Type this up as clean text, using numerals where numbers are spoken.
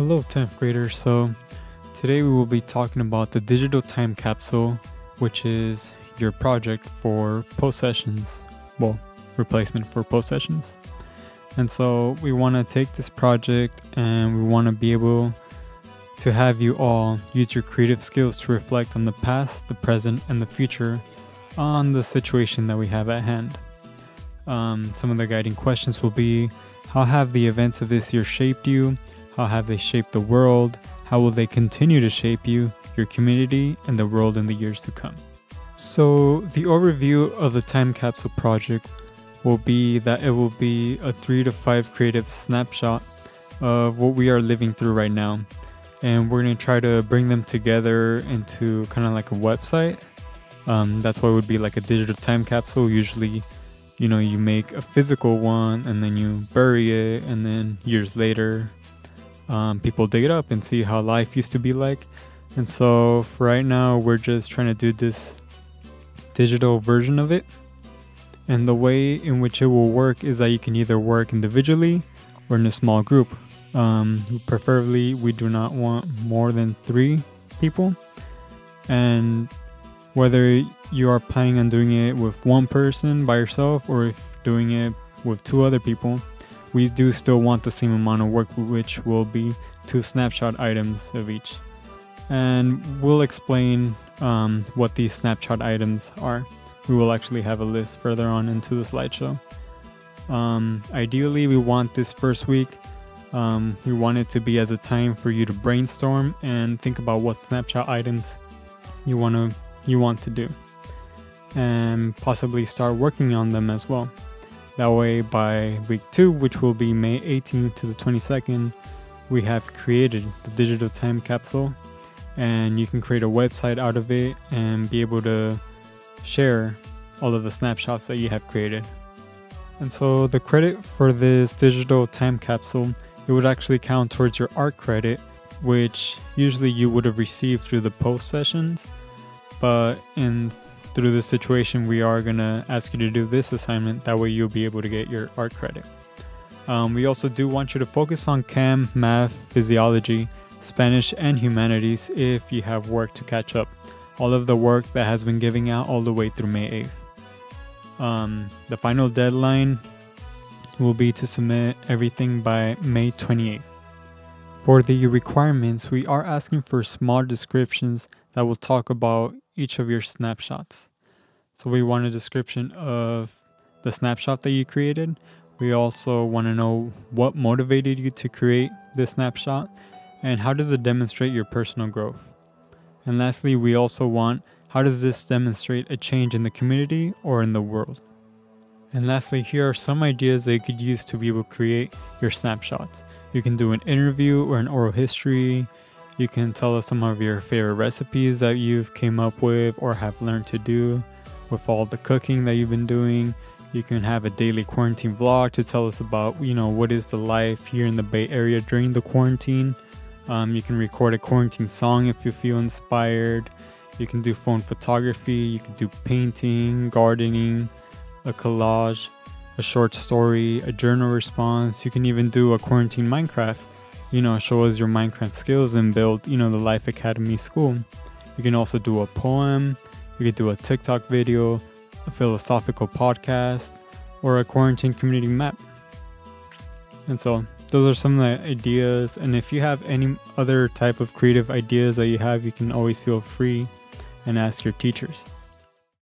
Hello 10th graders, so today we will be talking about the digital time capsule, which is your project for post sessions, well, replacement for post sessions. And so we want to take this project and we want to be able to have you all use your creative skills to reflect on the past, the present, and the future on the situation that we have at hand. Some of the guiding questions will be: how have the events of this year shaped you? How have they shaped the world? How will they continue to shape you, your community, and the world in the years to come? So the overview of the time capsule project will be that it will be a 3 to 5 creative snapshot of what we are living through right now. And we're going to try to bring them together into kind of like a website. That's why it would be like a digital time capsule. Usually, you make a physical one and then you bury it, and then years later, people dig it up and see how life used to be like. And so for right now, we're just trying to do this digital version of it. And the way in which it will work is that you can either work individually or in a small group. Preferably, we do not want more than 3 people. And whether you are planning on doing it with one person by yourself or if doing it with 2 other people, we do still want the same amount of work, which will be 2 snapshot items of each. And we'll explain what these snapshot items are. We will actually have a list further on into the slideshow. Ideally, we want this first week, we want it to be as a time for you to brainstorm and think about what snapshot items you want to do, and possibly start working on them as well. That way, by week 2, which will be May 18th to the 22nd, we have created the digital time capsule, and you can create a website out of it and be able to share all of the snapshots that you have created. And so the credit for this digital time capsule, it would actually count towards your art credit, which usually you would have received through the post sessions. But through this situation, we are going to ask you to do this assignment. That way you'll be able to get your art credit. We also do want you to focus on chem, math, physiology, Spanish, and humanities if you have work to catch up. All of the work that has been giving out all the way through May 8th. The final deadline will be to submit everything by May 28th. For the requirements, we are asking for small descriptions that will talk about each of your snapshots. So we want a description of the snapshot that you created. We also want to know what motivated you to create this snapshot and how does it demonstrate your personal growth. And lastly, we also want, how does this demonstrate a change in the community or in the world? And lastly, here are some ideas that you could use to be able to create your snapshots. You can do an interview or an oral history. You can tell us some of your favorite recipes that you've came up with or have learned to do with all the cooking that you've been doing. You can have a daily quarantine vlog to tell us about, what is the life here in the Bay Area during the quarantine. You can record a quarantine song if you feel inspired. You can do phone photography. You can do painting, gardening, a collage, a short story, a journal response. You can even do a quarantine Minecraft. Show us your Minecraft skills and build, the Life Academy school. You can also do a poem. You could do a TikTok video, a philosophical podcast, or a quarantine community map. And so those are some of the ideas. And if you have any other type of creative ideas that you have, you can always feel free and ask your teachers.